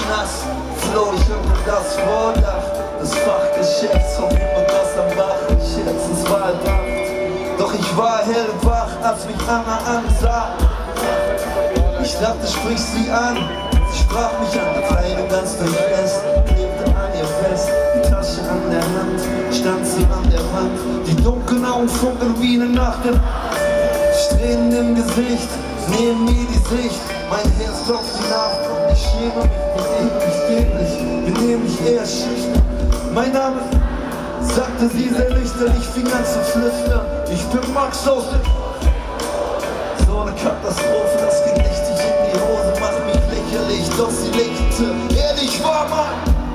nass, floh ich unter das Vordach des Fachgeschäfts, von immer das am wachen Scherz, es war Nacht. Doch ich war hellwach, als mich Anna ansah. Ich dachte, sprich sie an, sie sprach mich an, die Kleidung ganz durchnässt, klebte an ihr fest, die Tasche an der Hand, stand sie an der Wand, die dunklen Augen funkeln wie eine Nacht, Tränen im Gesicht, neben mir die Sicht, mein Herz klopft die Nacht und ich schäme mich dämlich, benehm mich eher schüchtern. Mein Name, sagte sie sehr nüchtern, ich fing an zu flüstern, ich bin Max aus dem... So eine Katastrophe, das ging richtig in die Hose, macht mich lächerlich, doch sie lächelte, ehrlich war man.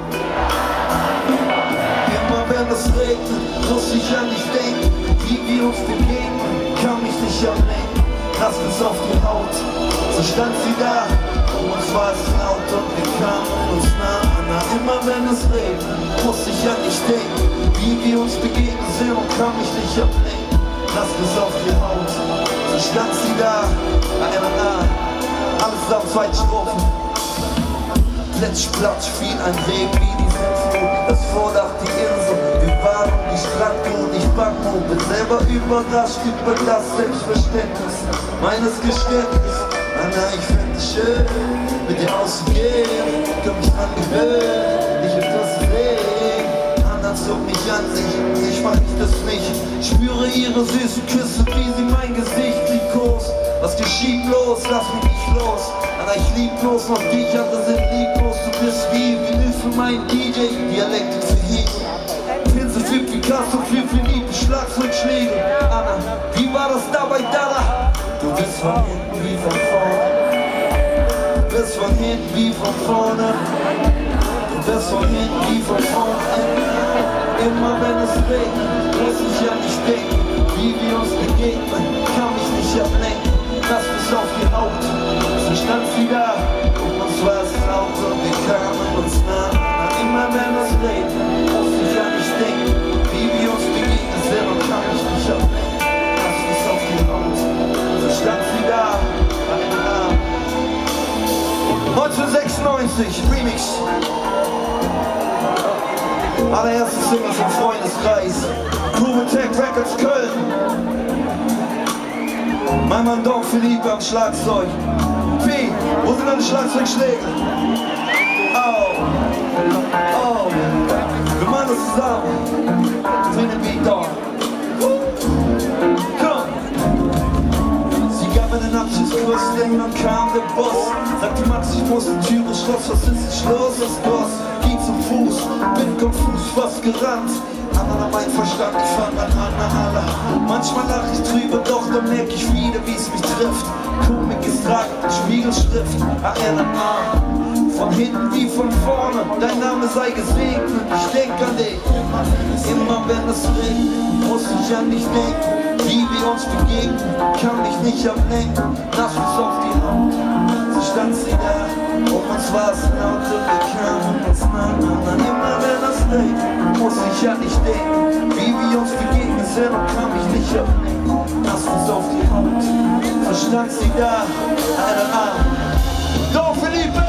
Immer wenn es regnet, muss ich an dich denken, wie wir uns begegnen, kann mich nicht ablenken, nass bis auf die Haut, so stand sie da, um uns war es laut und wir kamen uns nah. Immer wenn es regnet, muss ich an dich denken, wie wir uns begegnen sind und kann mich nicht ablenken, nass bis auf die Haut, so stand sie da, alles auf 2 Strophen. Plitsch, platsch, fiel ein Regen wie die Sintflut, das Vordach, die Insel, wir waren um die Strandgut, ich Backmut, bin selber überrascht über das Selbstverständnis meines Geständnisses. Ich fände es schön, mit dir auszugehen, komm mich dran gewöhnen, ich will das sehen. Anna zog mich an sich, ich mach nicht das nicht, spüre ihre süßen Küsse, wie sie mein Gesicht liebkost. Was geschieht los, lass mich nicht los, Anna, ich lieb bloß noch dich, andere sind lieblos, du bist wie Vinyl für meinen DJ, Dialekt für Heat, Pinsel für Picasso, für Liebe, Schlagzeugschläge. Anna, wie war das da bei Dada? Du bist von hinten wie von vorne, du bist von hinten wie von vorne, du bist von hinten wie von vorne. Immer wenn es regnet, muss ich an dich denken, wie wir uns begegnen, kann mich nicht ablenken, nass bis auf die Haut, so stand sie da, um uns war es laut und wir kamen uns nah. Immer wenn es regnet, muss ich an dich denken, wie wir uns begegnen sind und kann mich nicht ablenken, nass bis auf die Haut, so stand sie da, 1996, Remix. Allererste Single vom Freundeskreis, Proven Tech Records Köln. Mein Mann Don Philippe am Schlagzeug. P, wo sind deine Schlagzeugschläge? Oh, oh, wir machen das zusammen. Bring den Beat down. Komm! Sie gab mir den Abschiedskurs, denn dann kam der Boss. Sagte Max, ich muss die Türe schloss, was ist denn Schluss? Das Boss ging zum Fuß, bin konfus, fast gerannt. Anna mein Verstand, ich fand an Anna. Manchmal lach ich drüber, doch dann merk ich wieder, wie es mich trifft. Komik ist tragend, Spiegelschrift, ANA. Von hinten wie von vorne, dein Name sei gesegnet. Ich denk an dich, immer wenn es regnet, muss ich an dich denken. Wie wir uns begegnen, kann mich nicht ablenken. Nass bis auf die Haut, so stand sie da, um uns war es laut und wir kamen uns nah. Immer wenn es regnet, muss ich an dich denken, wie wir uns begegnen sind und kann mich nicht ablenken. Nass bis auf die Haut, so stand sie da, Don Philippe!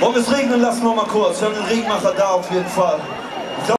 Wollen wir es regnen lassen noch mal kurz? Wir haben den Regenmacher da auf jeden Fall.